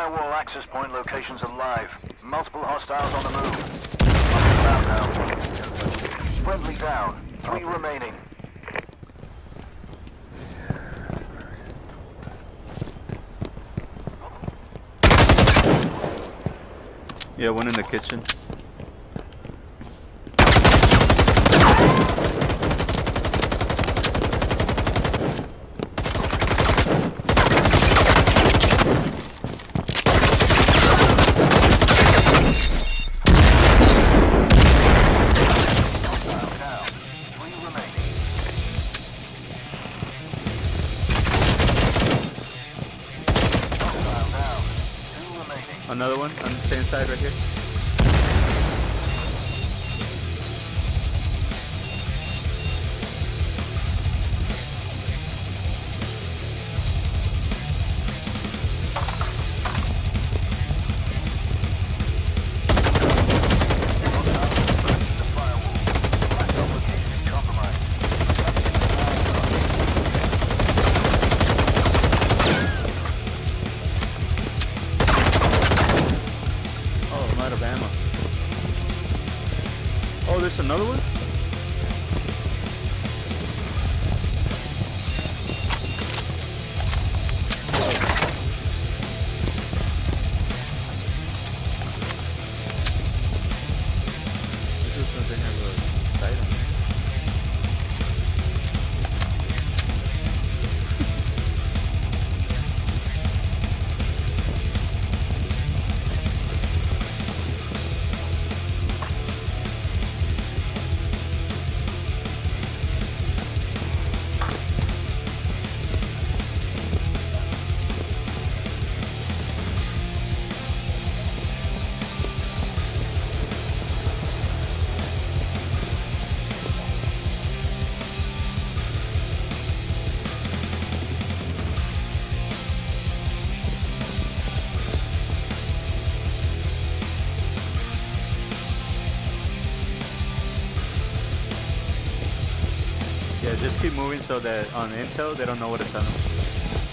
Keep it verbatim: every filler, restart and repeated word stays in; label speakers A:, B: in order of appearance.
A: firewall access point locations are live. Multiple hostiles on the move. Down now. Friendly down. Three remaining.
B: Yeah, one in the kitchen. Another one on the same side right here. Of ammo. Oh, there's another one? This is something they have a sight on. Yeah, just keep moving so that on intel they don't know what to tell them.